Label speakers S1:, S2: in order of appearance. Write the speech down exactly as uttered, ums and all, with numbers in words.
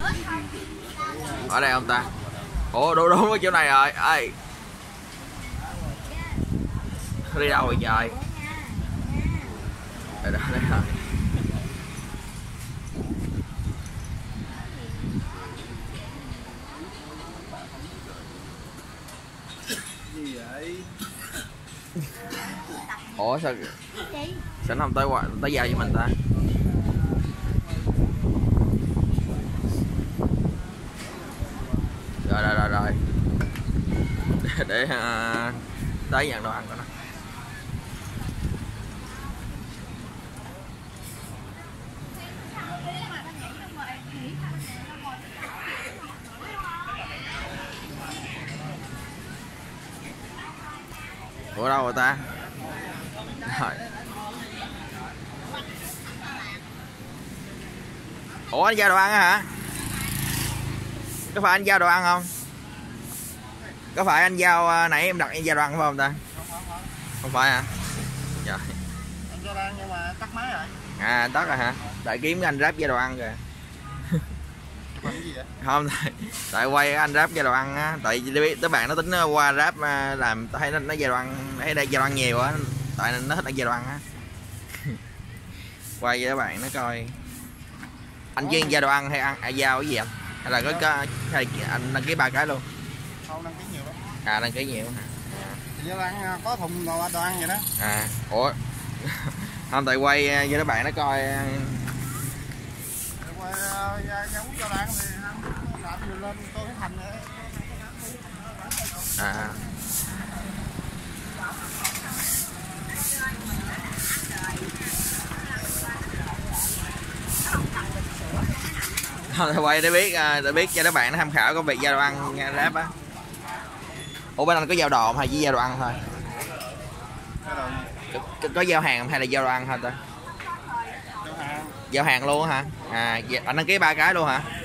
S1: Ở đây không ta? Ủa đúng đúng ở chỗ này rồi. Ê, đi đâu rồi trời? Đây, đây, đây rồi.
S2: Gì vậy?
S1: Ủa sao sao nó không tới qua tới giao cho mình ta? Rồi rồi rồi rồi. để, để uh, tới nhận đồ ăn của nó. Ủa đâu rồi ta? Rồi. Ủa anh giao đồ ăn hả? Có phải anh giao đồ ăn không? Có phải anh giao nãy em đặt anh giao đồ ăn phải không ta? Không phải hả? Trời.
S2: Anh giao đồ ăn nhưng mà tắt máy rồi.
S1: À tắt rồi hả? Tại kiếm anh Grab giao đồ ăn kìa.
S2: Gì vậy?
S1: Không, tại, tại quay anh Grab giao đồ ăn á, tại biết các bạn nó tính qua Grab làm thấy nó nó giao đồ ăn, thấy đây giao đồ ăn nhiều á, tại nó thích ăn giao đồ ăn á. Quay cho các bạn nó coi. Anh chuyên giao đồ ăn hay ăn à, giao cái gì anh? Hay là có, có hay anh đăng ký ba cái luôn?
S2: Không, đăng ký nhiều lắm.
S1: À đăng ký nhiều hả?
S2: Giao đồ ăn có thùng đồ, đồ ăn vậy đó.
S1: À, ủa. Không, tại quay cho các bạn nó coi.
S2: Quay giao đồ ăn thì làm gì lên tôi cái thành nữa.
S1: À. Thôi quay để biết để biết cho các bạn nó tham khảo có việc giao đồ ăn Grab á. Ủa bên anh có giao đồ không hay chỉ giao đồ ăn thôi? Có, có giao hàng hay là giao đồ ăn thôi ta? Giao hàng luôn hả? À anh đăng ký ba cái luôn hả?